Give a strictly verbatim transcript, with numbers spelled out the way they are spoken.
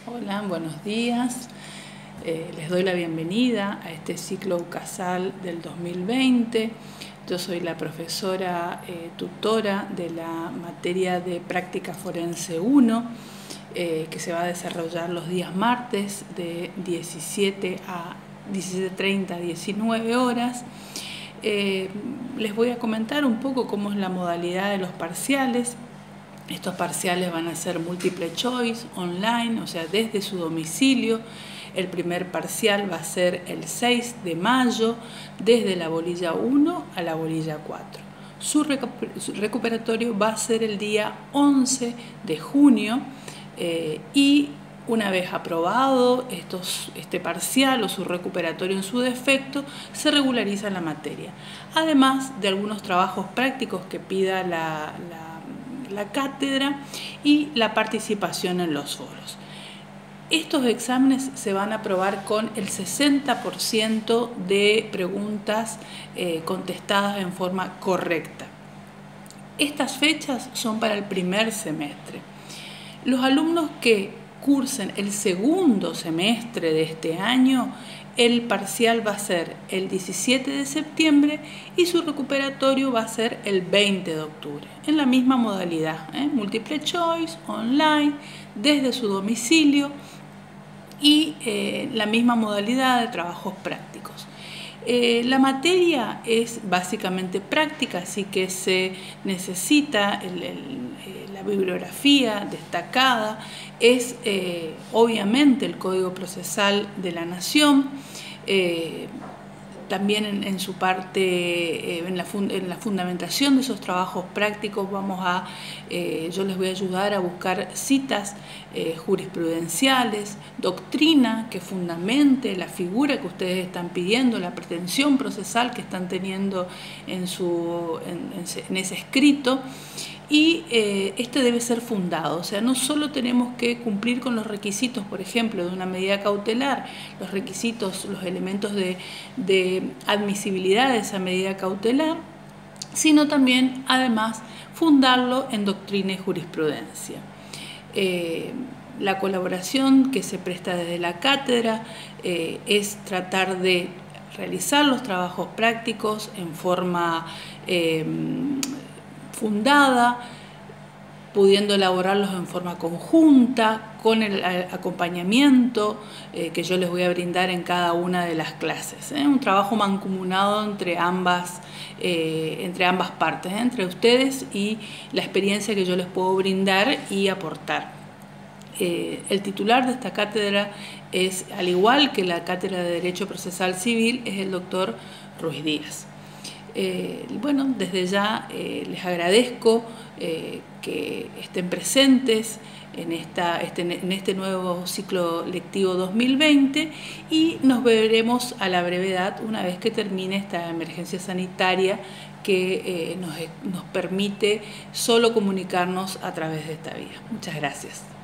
Hola, buenos días. Eh, les doy la bienvenida a este ciclo UCASAL del dos mil veinte. Yo soy la profesora eh, tutora de la materia de Práctica Forense uno, eh, que se va a desarrollar los días martes de diecisiete a diecisiete treinta a diecinueve horas. Eh, les voy a comentar un poco cómo es la modalidad de los parciales. Estos parciales van a ser múltiple choice, online, o sea, desde su domicilio. El primer parcial va a ser el seis de mayo, desde la bolilla uno a la bolilla cuatro. Su recuperatorio va a ser el día once de junio eh, y una vez aprobado estos, este parcial o su recuperatorio en su defecto, se regulariza la materia. Además de algunos trabajos prácticos que pida la, la la cátedra y la participación en los foros. Estos exámenes se van a aprobar con el sesenta por ciento de preguntas eh, contestadas en forma correcta. Estas fechas son para el primer semestre. Los alumnos que cursen el segundo semestre de este año, el parcial va a ser el diecisiete de septiembre y su recuperatorio va a ser el veinte de octubre, en la misma modalidad, ¿eh? Múltiple choice, online, desde su domicilio y eh, la misma modalidad de trabajos prácticos. Eh, la materia es básicamente práctica, así que se necesita el, el, la bibliografía destacada, es eh, obviamente el Código Procesal de la Nación, eh, también en, en su parte, eh, en, la fund en la fundamentación de esos trabajos prácticos vamos a, eh, yo les voy a ayudar a buscar citas eh, jurisprudenciales, doctrina que fundamente la figura que ustedes están pidiendo, la pretensión procesal que están teniendo en, su, en, en ese escrito. Y eh, este debe ser fundado, o sea, no solo tenemos que cumplir con los requisitos, por ejemplo, de una medida cautelar, los requisitos, los elementos de, de admisibilidad de esa medida cautelar, sino también, además, fundarlo en doctrina y jurisprudencia. Eh, la colaboración que se presta desde la cátedra eh, es tratar de realizar los trabajos prácticos en forma eh, fundada, pudiendo elaborarlos en forma conjunta, con el acompañamiento eh, que yo les voy a brindar en cada una de las clases. ¿eh? Un trabajo mancomunado entre ambas, eh, entre ambas partes, ¿eh? entre ustedes y la experiencia que yo les puedo brindar y aportar. Eh, el titular de esta cátedra es, al igual que la cátedra de Derecho Procesal Civil, es el doctor Ruiz Díaz. Eh, bueno, desde ya eh, les agradezco eh, que estén presentes en, esta, este, en este nuevo ciclo lectivo dos mil veinte y nos veremos a la brevedad una vez que termine esta emergencia sanitaria que eh, nos, nos permite solo comunicarnos a través de esta vía. Muchas gracias.